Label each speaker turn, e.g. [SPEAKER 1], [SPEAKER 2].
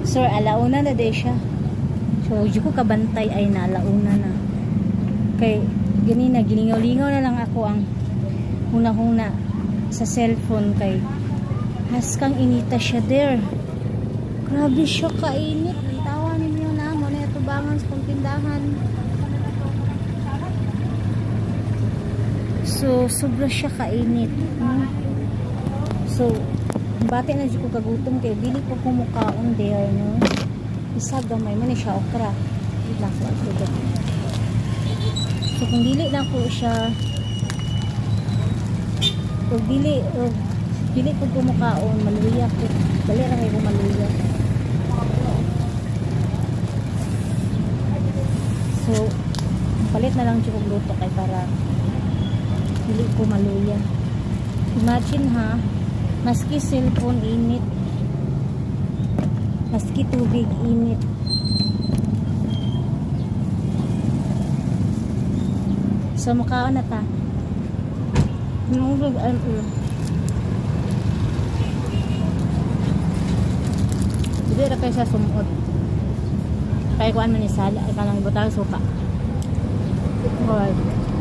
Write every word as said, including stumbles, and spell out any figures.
[SPEAKER 1] So alauna na de siya. So di ko kabantay ay na alauna na. Kay ganina gilingaw-lingaw na lang ako ang huna-huna sa cellphone kay haskang inita siya there. Grabe siya kainit. Tawa ninyo na mo na tubangan sa tindahan. So sobra siya kainit. Hmm? So bati na di ko kagutom kay dili ko kumukaon there no. Isa gamay man siya okra. Ila ko ito. So kung dili na ko siya kung dili o dili ko kumukaon maluya ko. Dali ra kay ko maluya. So palit na lang jud luto kay para dili ko maluya. Imagine ha, maski cellphone init, maski tubig init. So makaon na ta. Nungog ang ulo. Hindi ra kay sa sumot. Kaya kuan man ni sala, ay kanang butang suka. Right.